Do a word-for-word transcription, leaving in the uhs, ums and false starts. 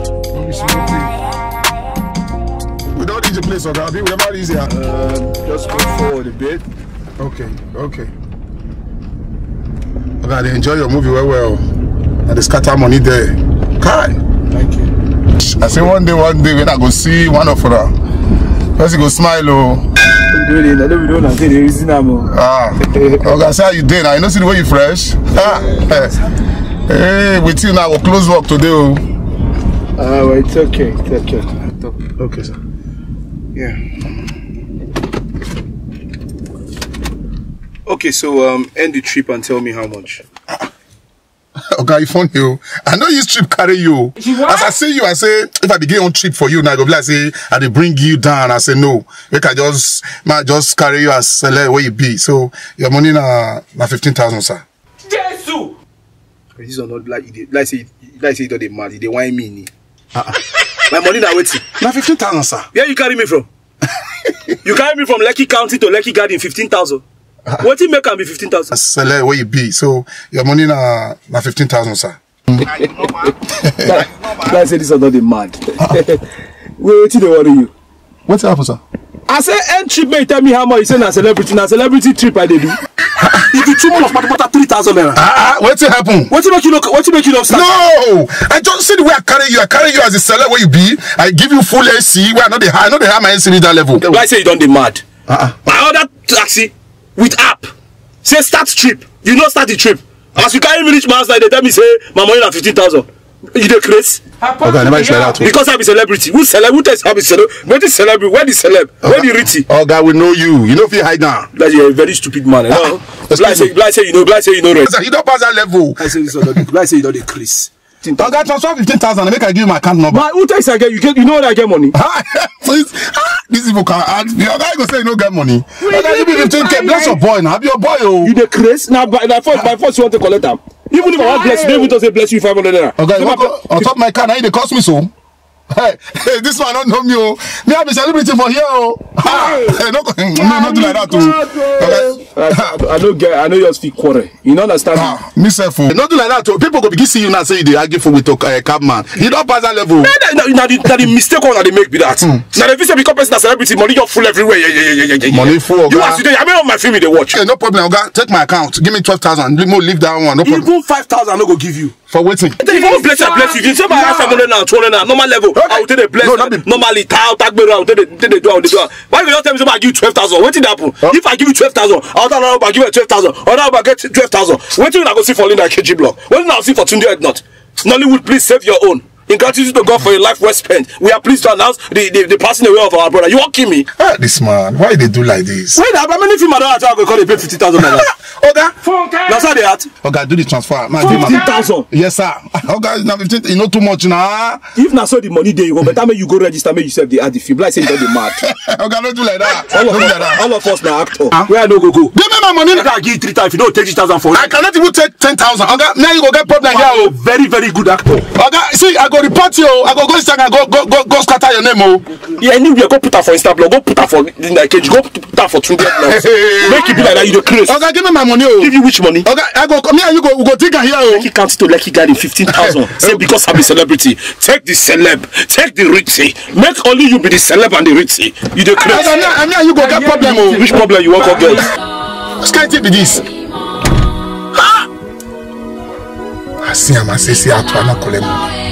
We don't need the place, okay? We never easy. Um, just move forward a bit. Okay, okay. Okay, they enjoy your movie well, well. And they scatter money there. Kai. Thank you. I say one day, one day when I go see one of them, first you go smile, oh. I don't know what I'm saying. Ah, okay, say how you doing? I know see the way you fresh. Ah, hey, with you now, we'll close work today, oh. Ah, well, it's okay, it's okay. Okay, sir. Yeah. Okay, so um, end the trip and tell me how much. Okay, you phone you. I know you trip carry you. As I see you, I say if I begin on trip for you, now I go be like say I they bring you down. I say no, we can just man just carry you as select where you be. So your money na na fifteen thousand, sir. Jesus! This is not like you like say like say you don't mad. They whine me. Uh-uh. My money now waiting. Na fifteen thousand, sir. Where you carry me from? You carry me from Lekki County to Lekki Garden, fifteen thousand. Uh, what you make can be fifteen thousand? Select where you be. So your money na na fifteen thousand, sir. Like say this is not the mad. Uh-uh. Wait till they worry you. What's happened, sir? I say end trip may tell me how much you say na celebrity. Na celebrity trip I dey do. If you two months but three thousand naira. Ah, uh, what's happen? What you make you look? What you make you look? No, I just see the way I carry you. I carry you as a seller where you be. I give you full A C. Where I know they high. I know they have my A C that level. Why say you don't dey mad? Uh-uh. My other taxi with app say start trip. You know start the trip. As you carry me reach my house like they tell me say my money na fifteen thousand. You dey crazy? Okay, I never try that. Because I'm a celebrity. Who celeb? Who tells I'm a celeb? Where the celebrity? Where the celeb? Where the rich? Oh God, we know you. You know if you hide now. Like you're a very stupid man. You know? Like say, like say you know, like say you know. You don't pass that level. I say this other. Like say you don't decrease. Okay, transfer fifteen thousand. Make I give you my account number. But who takes I get? You get? You know when I get money? Please, ah, these people can add. The other guy go say you no get money. Okay, give me fifteen K. Bless your boy now. Be your boy, oh. You decrease now. By by force, by force, you want to collect them. Even if I want bless you, they even say bless you five hundred naira. Okay, so go, on top of my car, now they cost me so. Hey, hey, this one don't know me, oh. Me have a celebrity for here, oh. Hey, no, no, not like that, too. Okay. I, I don't get. I know you speak quarter. You don't understand? Ah, me self, oh. Not do like that, too. People go begin see you now say they argue for with a uh, cab man. You don't pass that level. Now, now, now, the, now the mistake one that they make be that. Mm. Now the visa become person celebrity, money just full everywhere. Yeah, yeah, yeah, yeah, yeah. Money full. You are today. I mean, on my film they watch. Hey, no problem. Okay, take my account. Give me twelve thousand. Leave that one. No problem. Even five thousand, I no go give you. For waiting. If you want bless you, bless you. If you say my half a million now, two hundred now, normal level. Okay. I will take the bless. No, normally, tag tag me around. Take the take the do out the do. Why you not tell me somebody give you twelve thousand? What did happen? Huh? If I give you twelve thousand, other now I give you twelve thousand. Other I get twelve thousand. What do you not go see for Linda K G block? What do you not see for Tunde Ednut? Nollywood, please save your own. In gratitude to God for your life well spent, we are pleased to announce the, the, the passing away of our brother. You won't kill me. Ah, this man, why they do like this? Wait, how many film I don't have to call they pay fifty thousand naira? Okay. That's how they at. Okay, do the transfer. Fifteen thousand. Yes, sir. Okay, now fifteen. You know too much now. If not so the money there, you go better. Make you go register. Make yourself the add the film. Like say you don't be mad. Okay, don't do like that. All of us, like all of us now actor. Huh? Where I no go go. Give me my money. I can give you three times. If you don't take three thousand for it, I cannot even take ten thousand. Okay, now you go get problem here. Very very good actor. Okay, see, I go report you. I go go Instagram. Go go go go scatter your name. Oh. Yeah, anywhere. Go put her for Instagram. Go put her for Linda K G. Go put her for Tunde Ednut. Make it be like that. You the crazy. Okay, give me my money. Oh. Give you which money? Okay, I go come here. You go we go take her here. Oh. Lekki County to Lekki Garden, fifteen thousand. Say because I'm a celebrity. Take the celeb. Take the richie. Make only you be the celeb and the richie. You the crazy. I mean, you go get problem. Oh. Which problem you want to get? Can't it be this? Ha! I see him. I say, see, I try not collect money.